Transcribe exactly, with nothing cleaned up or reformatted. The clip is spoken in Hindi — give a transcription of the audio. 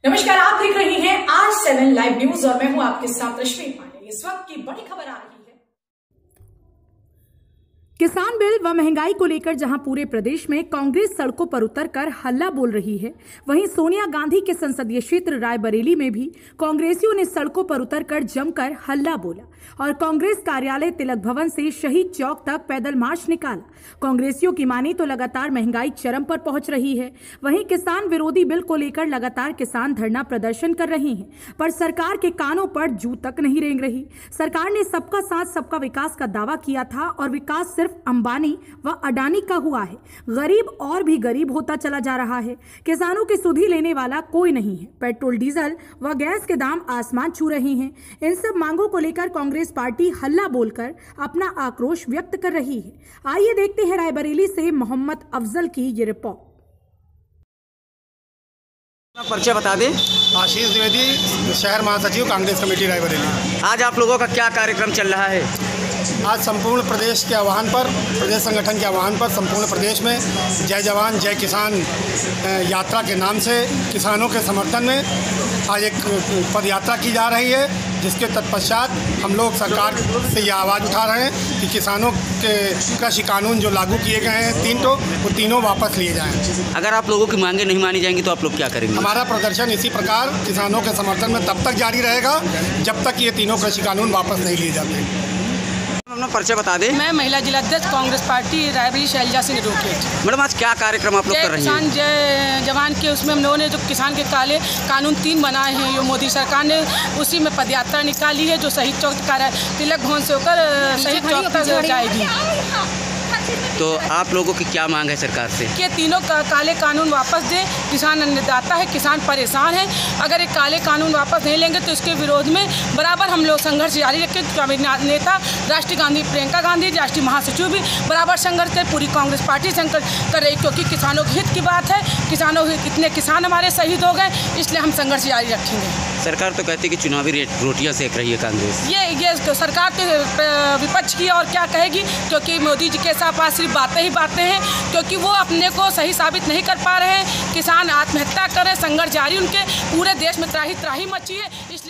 नमस्कार, आप देख रहे हैं आज सेवन लाइव न्यूज और मैं हूं आपके साथ रश्मि पांडे। इस वक्त की बड़ी खबर आ रही है। किसान बिल व महंगाई को लेकर जहां पूरे प्रदेश में कांग्रेस सड़कों पर उतरकर हल्ला बोल रही है, वहीं सोनिया गांधी के संसदीय क्षेत्र रायबरेली में भी कांग्रेसियों ने सड़कों पर उतरकर जमकर हल्ला बोला और कांग्रेस कार्यालय तिलक भवन से शहीद चौक तक पैदल मार्च निकाला। कांग्रेसियों की माने तो लगातार महंगाई चरम पर पहुंच रही है, वहीं किसान विरोधी बिल को लेकर लगातार किसान धरना प्रदर्शन कर रहे हैं, पर सरकार के कानों पर जू तक नहीं रेंग रही। सरकार ने सबका साथ सबका विकास का दावा किया था और विकास सिर्फ अंबानी व अडानी का हुआ है। गरीब और भी गरीब होता चला जा रहा है। किसानों की सुधि लेने वाला कोई नहीं है। पेट्रोल, डीजल व गैस के दाम आसमान छू रहे हैं। इन सब मांगों को लेकर कांग्रेस पार्टी हल्ला बोलकर अपना आक्रोश व्यक्त कर रही है। आइए देखते हैं रायबरेली से मोहम्मद अफजल की ये रिपोर्ट। परिचय बता दें। आशीष द्विवेदी, शहर महासचिव कांग्रेस कमेटी रायबरेली। आज आप लोगों का क्या कार्यक्रम चल रहा है? आज संपूर्ण प्रदेश के आह्वान पर, प्रदेश संगठन के आह्वान पर संपूर्ण प्रदेश में जय जवान जय किसान यात्रा के नाम से किसानों के समर्थन में आज एक पद यात्रा की जा रही है, जिसके तत्पश्चात हम लोग सरकार से ये आवाज़ उठा रहे हैं कि किसानों के कृषि कानून जो लागू किए गए हैं तीन तो वो तीनों वापस लिए जाएं। अगर आप लोगों की मांगे नहीं मानी जाएंगी तो आप लोग क्या करेंगे? हमारा प्रदर्शन इसी प्रकार किसानों के समर्थन में तब तक जारी रहेगा जब तक ये तीनों कृषि कानून वापस नहीं लिए जाते। अपना परिचय बता दें। मैं महिला जिला अध्यक्ष कांग्रेस पार्टी रायबरेली शैलजा सिंह रोकेट। मैडम, आज क्या कार्यक्रम आप लोग कर रही हैं? किसान जय जवान के उसमें हम लोगों ने जो किसान के काले कानून तीन बनाए हैं, जो मोदी सरकार ने, उसी में पदयात्रा निकाली है, जो शहीद चौक तिलक भवन से होकर शहीद चौक तक जाएगी। तो आप लोगों की क्या मांग है सरकार से? कि तीनों का, काले कानून वापस दें। किसान अन्नदाता है, किसान परेशान है। अगर ये काले कानून वापस नहीं लेंगे तो इसके विरोध में बराबर हम लोग संघर्ष जारी रखें। नेता राष्ट्रीय गांधी प्रियंका गांधी, राष्ट्रीय महासचिव भी बराबर संघर्ष कर पूरी कांग्रेस पार्टी संघर्ष कर रही, क्योंकि किसानों के हित की बात है। किसानों के कितने किसान हमारे शहीद हो गए, इसलिए हम संघर्ष जारी रखेंगे। सरकार तो कहती है कि चुनावी रोटियाँ सेक रही है कांग्रेस। ये ये तो सरकार तो विपक्ष की और क्या कहेगी, क्योंकि मोदी जी के पास सिर्फ बातें ही बातें हैं, क्योंकि वो अपने को सही साबित नहीं कर पा रहे हैं। किसान आत्महत्या कर रहे हैं, संघर्ष जारी, उनके पूरे देश में त्राही त्राही मची है।